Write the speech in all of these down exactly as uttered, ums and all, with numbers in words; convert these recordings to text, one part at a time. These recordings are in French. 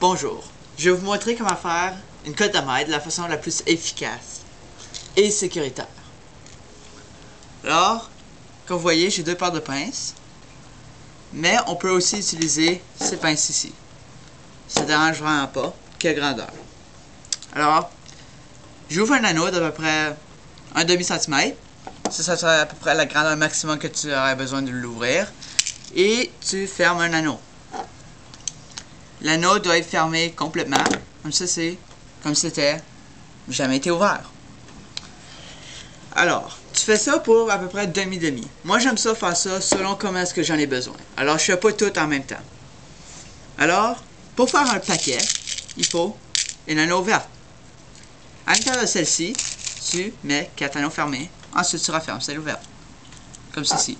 Bonjour, je vais vous montrer comment faire une cote de maille de la façon la plus efficace et sécuritaire. Alors, comme vous voyez, j'ai deux paires de pinces, mais on peut aussi utiliser ces pinces ici. Ça ne dérange vraiment pas. Quelle grandeur. Alors, j'ouvre un anneau d'à peu près un demi-centimètre. Ça, ça sera à peu près la grandeur maximum que tu aurais besoin de l'ouvrir. Et tu fermes un anneau. L'anneau doit être fermé complètement, comme ça c'est, comme c'était jamais été ouvert. Alors, tu fais ça pour à peu près demi-demi. Moi j'aime ça faire ça selon comment est-ce que j'en ai besoin. Alors je fais pas tout en même temps. Alors, pour faire un paquet, il faut une anneau verte. À l'intérieur de celle-ci, tu mets quatre anneaux fermés. Ensuite tu refermes celle ouverte. Comme ceci.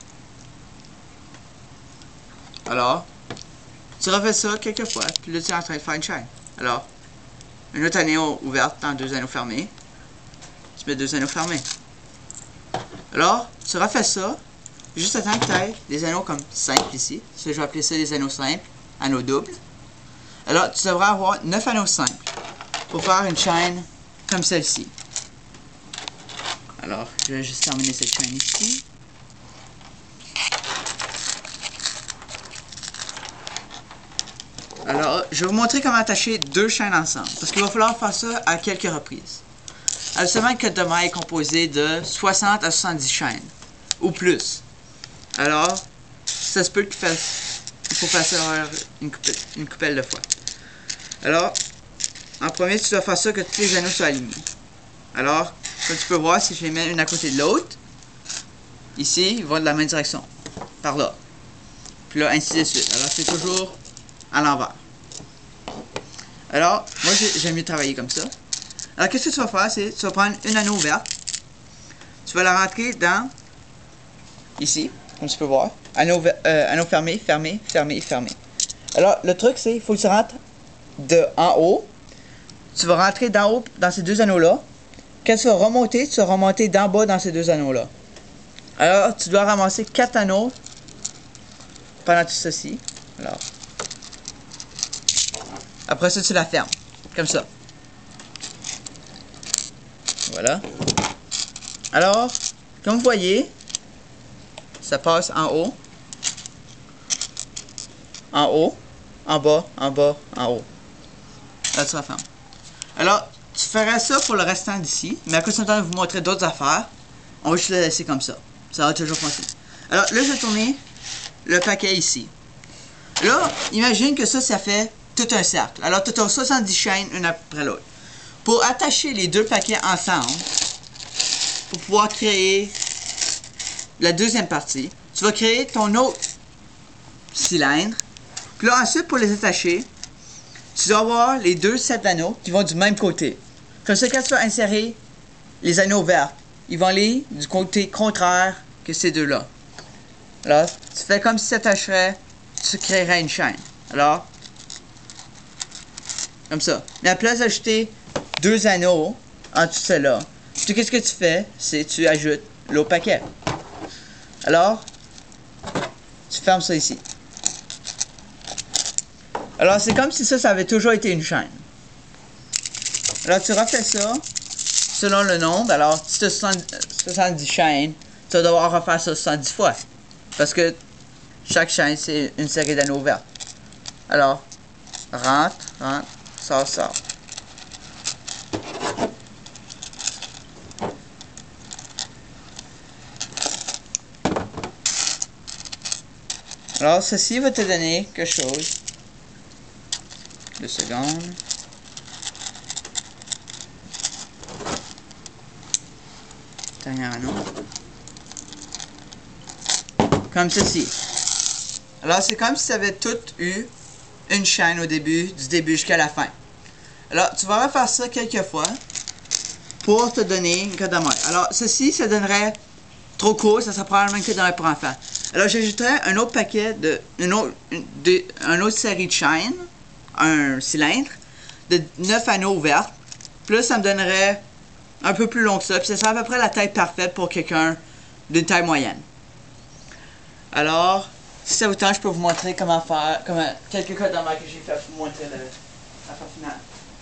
Alors, tu refais ça quelques fois, puis là tu es en train de faire une chaîne. Alors, un autre anneau ouvert dans deux anneaux fermés. Tu mets deux anneaux fermés. Alors, tu refais ça, juste à temps que tu aies des anneaux comme simples ici. Je vais appeler ça des anneaux simples, anneaux doubles. Alors, tu devras avoir neuf anneaux simples pour faire une chaîne comme celle-ci. Alors, je vais juste terminer cette chaîne ici. Alors, je vais vous montrer comment attacher deux chaînes ensemble, parce qu'il va falloir faire ça à quelques reprises. Habituellement, une cote de maille est composée de soixante à soixante-dix chaînes, ou plus. Alors, ça se peut qu'il faut faire ça une coupelle, une coupelle de fois. Alors, en premier, tu dois faire ça que tous les anneaux soient alignés. Alors, comme tu peux voir, si je les mets une à côté de l'autre, ici, ils vont de la même direction, par là. Puis là, ainsi de suite. Alors, c'est toujours à l'envers. Alors, moi j'aime mieux travailler comme ça. Alors, qu'est-ce que tu vas faire, c'est tu vas prendre une anneau ouverte, tu vas la rentrer dans, ici, comme tu peux voir, anneau, euh, anneau fermé, fermé, fermé, fermé. Alors, le truc c'est, il faut que tu rentres de en haut, tu vas rentrer d'en haut dans ces deux anneaux-là. Quand tu vas remonter, tu vas remonter d'en bas dans ces deux anneaux-là. Alors, tu dois ramasser quatre anneaux pendant tout ceci. Alors, après ça, tu la fermes. Comme ça. Voilà. Alors, comme vous voyez, ça passe en haut, en haut, en bas, en bas, en haut. Là, tu la fermes. Alors, tu ferais ça pour le restant d'ici, mais à cause de temps de vous montrer d'autres affaires, on va juste le laisser comme ça. Ça va toujours fonctionner. Alors, là, je vais tourner le paquet ici. Là, imagine que ça, ça fait tout un cercle. Alors, tu as soixante-dix chaînes, une après l'autre. Pour attacher les deux paquets ensemble, pour pouvoir créer la deuxième partie, tu vas créer ton autre cylindre. Puis là, ensuite, pour les attacher, tu dois avoir les deux sets d'anneaux qui vont du même côté. Comme ça, quand tu vas insérer les anneaux verts, ils vont aller du côté contraire que ces deux-là. Alors, tu fais comme si ça attacherait, tu créerais une chaîne. Alors, comme ça. Mais à la place d'ajouter deux anneaux en dessous de cela, puis qu'est-ce que tu fais? C'est tu ajoutes l'autre paquet. Alors, tu fermes ça ici. Alors, c'est comme si ça, ça avait toujours été une chaîne. Alors, tu refais ça selon le nombre. Alors, si tu as soixante-dix chaînes, tu vas devoir refaire ça soixante-dix fois. Parce que chaque chaîne, c'est une série d'anneaux verts. Alors, rentre, rentre, sort, sort. Alors, ceci va te donner quelque chose. Deux secondes. Dernier anneau. Comme ceci. Alors, c'est comme si tu avais tout eu une chaîne au début, du début jusqu'à la fin. Alors, tu vas refaire ça quelques fois pour te donner une cote de maille. Alors, ceci, ça donnerait trop court, ça serait probablement une cote de maille pour enfants. Alors, j'ajouterais un autre paquet de, une autre, une, de, une autre série de chaînes, un cylindre, de neuf anneaux ouverts. Puis là, ça me donnerait un peu plus long que ça. Puis ça serait à peu près la taille parfaite pour quelqu'un d'une taille moyenne. Alors, si ça vous tente, je peux vous montrer comment faire, comment, quelques codes d'envers que j'ai fait pour vous montrer le, la fin finale.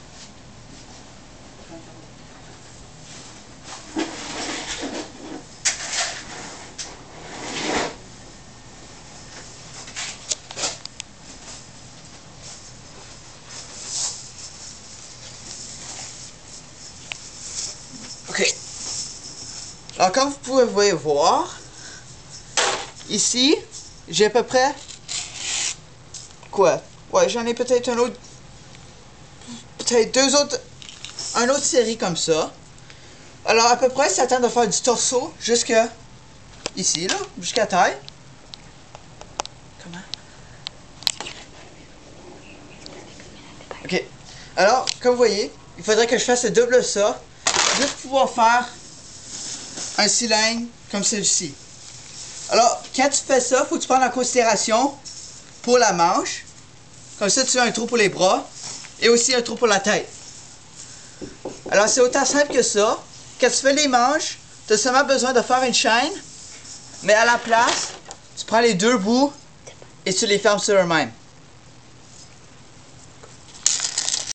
Ok. Alors, comme vous pouvez voir, ici, j'ai à peu près... Quoi? Ouais, j'en ai peut-être un autre... Peut-être deux autres... Un autre série comme ça. Alors, à peu près, ça tente de faire du torseau jusqu'à... Ici, là. Jusqu'à taille. Comment? Ok. Alors, comme vous voyez, il faudrait que je fasse le double ça. Juste pour pouvoir faire un cylindre comme celui-ci. Alors, quand tu fais ça, il faut que tu prennes en considération pour la manche. Comme ça, tu as un trou pour les bras et aussi un trou pour la tête. Alors, c'est autant simple que ça. Quand tu fais les manches, tu as seulement besoin de faire une chaîne, mais à la place, tu prends les deux bouts et tu les fermes sur eux-mêmes.